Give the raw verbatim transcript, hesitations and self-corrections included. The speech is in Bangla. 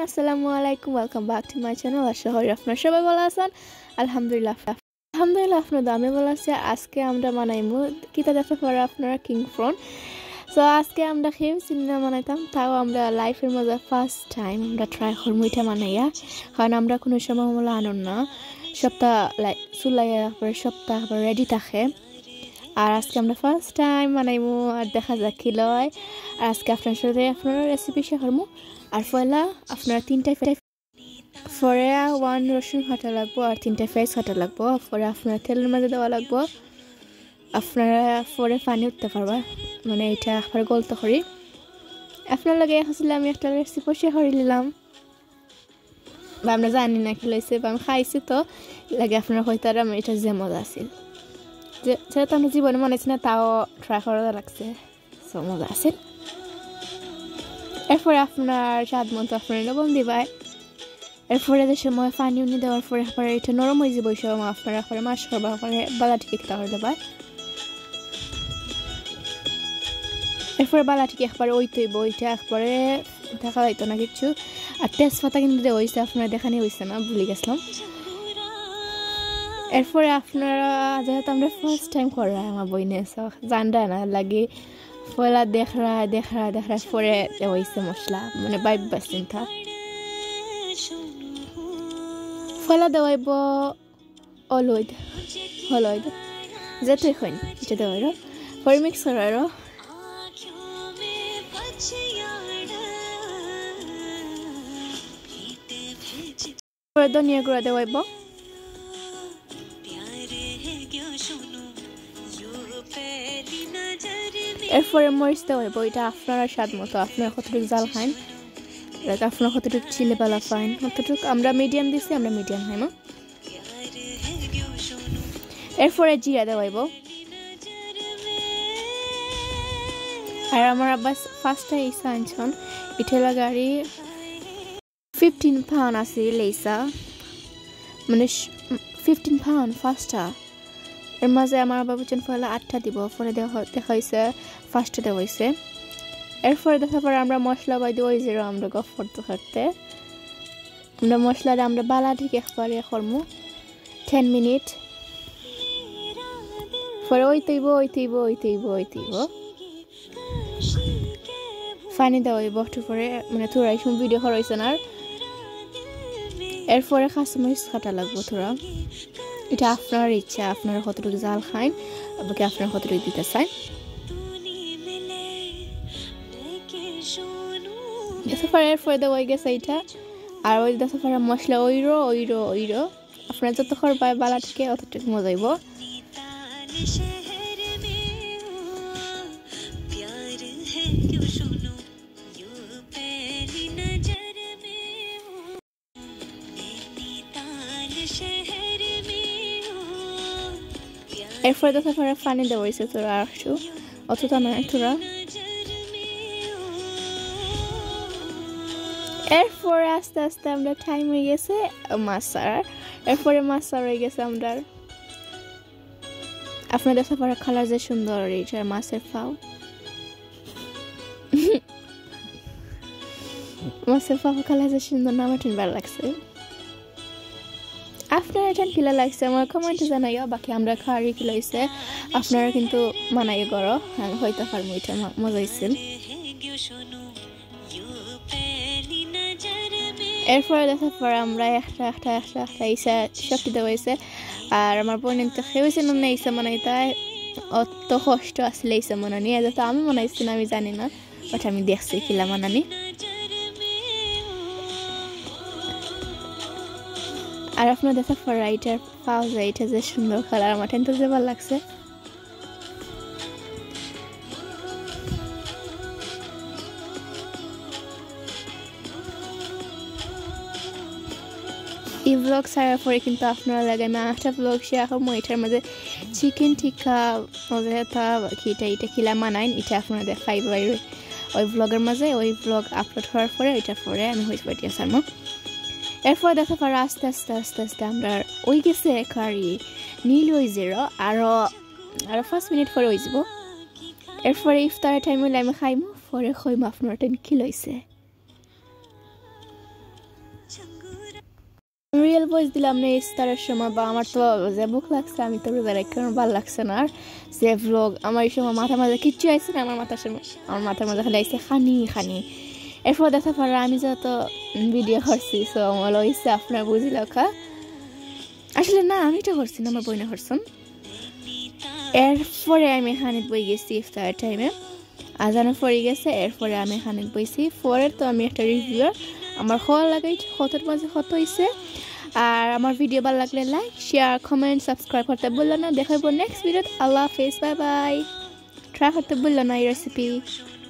আসসালামু আলাইকুম welcome back to my channel আশা করি আপনারা সবাই ভালো আছেন আলহামদুলিল্লাহ আলহামদুলিল্লাহ আপনারা দামে ভালো আছে আজকে আমরা বানাইমু কিতা দেখতে পারে আপনারা কিং প্রন সো আজকে আমরা খেয়ে চিন্না বানাইতাম তাও আমরা লাইফের মধ্যে ফার্স্ট টাইম আমরা ট্রাই করবো এটা বানাইয়া কারণ আমরা কোনো সময় হলো আনন্দ না সপ্তাহ লাইক চুলাইয়া পরে সপ্তাহ রেডি থাকে আর আজকে আমরা ফার্স্ট টাইম বানাইমু আর দেখা যাক কি লয় আর আজকে আপনার সাথে আপনারা রেসিপি শেয়ার করবো আর পয়লা আপনারা তিনটা ফরে ওয়ান রসুন কাটা লাগবো আর তিনটা পেঁয়াজ কাটা লাগবো পরে আপনারা তেলের মাঝে দেওয়া লাগবো আপনারা পরে পানি উঠতে পারবা মানে এটা একবার গলতে করি আপনার লাগে আসলে আমি একটা রেসিপি শেয়ার করে নিলাম বা আমরা জানি না খেলাইছে বা আমি খাইছি তো লাগে আপনারা হয়তো আর আমি এটা যে মজা আছিল যেহেতু আমি জীবনে মনে হচ্ছে না তাও ট্রাই করা লাগছে সো মজা আছে এরপরে আপনার স্বাদ মতো আপনার লবণ দিবাই এরপরে যে সময় পানি উনি দেওয়ার পরে পরে এটা নরম হয়ে যাবে ওই সময় আপনারা পরে মাছ করবা পরে বালাটিকে খেতে করে দেবাই এরপরে বালাটিকে একবারে ওই তৈব ওইটা একবারে দেখা যাইতো না কিছু আর তেজপাতা কিন্তু দেওয়া হয়েছে আপনারা দেখানি হয়েছে না ভুলে গেছিলাম এরপরে আপনারা যেহেতু আমরা ফার্স্ট টাইম করা আমার বইনে জানডা না লাগে পয়লা দেখরা দেখরা দেখরা পরে দেওয়া হয়েছে মশলা মানে বাইব বাসিন থা পয়লা দেওয়াইব অলুদ হলুদ যেতে হইন এটা দেওয়ার পরে মিক্স করার পরে ধনিয়া গুঁড়া দেওয়াইব এরপরে মরিচ দেওয়াইব এটা আপনারা স্বাদ মতো আপনারা কতটুকু জাল খান আপনারা কতটুকু চিলে পালা খান কতটুকু আমরা মিডিয়াম দিচ্ছি আমরা মিডিয়াম খাই না এরপরে জিরা দেওয়াইব আর আমার আব্বাস ফার্স্টটা এইসা আনছন ইটেলা গাড়ি ফিফটিন পাউন্ড আছে লেইসা মানে ফিফটিন পাউন্ড ফার্স্টটা এর মাঝে আমার বাবু চেন ফলে আটটা দিব পরে দেখা হয়েছে ফার্স্টে দেওয়া হয়েছে এরপরে দেখার পরে আমরা মশলা বাই দিয়ে ওই জিরো আমরা গফ করতে করতে আমরা মশলাটা আমরা বালা ঠিক একবারে করবো টেন মিনিট পরে ওই তৈব ওই তৈব ওই তৈব ওই তৈব পানি দেওয়া হইব একটু পরে মানে থোড়া এই সময় ভিডিও করা হয়েছে না এরপরে কাঁচামরিচ কাটা লাগবো থোড়া এটা আপনার ইচ্ছা আপনারা কতটুকু জাল খান আপনাকে আপনারা কতটুকু দিতে চান এরপরে দেওয়া হয়ে গেছে এইটা আর ওই দেখার মশলা ওইরো ওইরো ওইরো আপনারা যত করবা বালা থেকে অতটুকু মজাইব এরপরে দেখা পরে পানি দেওয়া হয়েছে তোরা একটু অতটা নয় তোরা এরপরে আস্তে আস্তে আমরা টাইম হয়ে গেছে মাছ ছাড়ার এরপরে মাছ ছাড়া হয়ে গেছে আমরা আপনার দেখা পরে কালার যে সুন্দর এইটার মাছের ফাও মাছের ফাও কালার যে সুন্দর না আমার ভালো লাগছে আপনারা এটা কিলা লাগছে আমার কমেন্টে জানাইও বাকি আমরা খাওয়ারি কি লাগছে আপনারা কিন্তু মানাই করো আমি হয়তো পারবো এটা মজা হয়েছে এরপরে দেখার পর আমরা একটা একটা একটা একটা ইসা সবটি দেওয়া হয়েছে আর আমার বোন তো খেয়েছে না ইসা মানাই তাই অত কষ্ট আসলে ইসা মানানি যত আমি বানাইছি না আমি জানি না বাট আমি দেখছি কিলা মানানি আর আপনার দেখা পর এটার পাওয়া যায় এটা যে সুন্দর কালার আমার টেন তো যে ভালো লাগছে এই ব্লগ ছাড়ার পরে কিন্তু আপনারা লাগে আমি একটা ব্লগ শেয়ার করবো এটার মাঝে চিকেন টিক্কা মজা এটা এটা খিলা মানাইন এটা আপনারা দেখাই বাইরে ওই ব্লগের মাঝে ওই ব্লগ আপলোড হওয়ার পরে এটার পরে আমি হয়েছে পাঠিয়ে সারবো এরপর দেখা পারে আস্তে আস্তে আস্তে আস্তে আমরা ওই গেছে কারি নীল ওই জিরো আরও আরও পাঁচ মিনিট পরে হয়ে যাব এরপরে ইফতারের টাইম হলে আমি খাইমো পরে খাইমো আপনারা টেন কি লইছে রিয়েল ভয়েস দিলাম না ইফতারের সময় বা আমার তো যে ভুক লাগছে আমি তো রোজা রাখি আমার ভালো লাগছে না আর যে ভ্লগ আমার এই সময় মাথা মাঝে কিচ্ছু আইছে না আমার মাথার সময় আমার মাথার মাঝে খালি আইছে খানি খানি এরপর দেখা পারে আমি যত ভিডিও করছি সো আমার হয়েছে আপনার বুঝি লেখা আসলে না আমি তো করছি না আমার বই না করছেন এরপরে আমি খানিত বই গেছি ইফতারের টাইমে আজানো পড়ে গেছে এরপরে আমি খানিত বইছি পরের তো আমি একটা রিভিউ আমার খাওয়া লাগাই কতর মাঝে কত হয়েছে আর আমার ভিডিও ভালো লাগলে লাইক শেয়ার কমেন্ট সাবস্ক্রাইব করতে ভুললো না দেখা হবো নেক্সট ভিডিওতে আল্লাহ হাফেজ বাই বাই ট্রাই করতে ভুললো না এই রেসিপি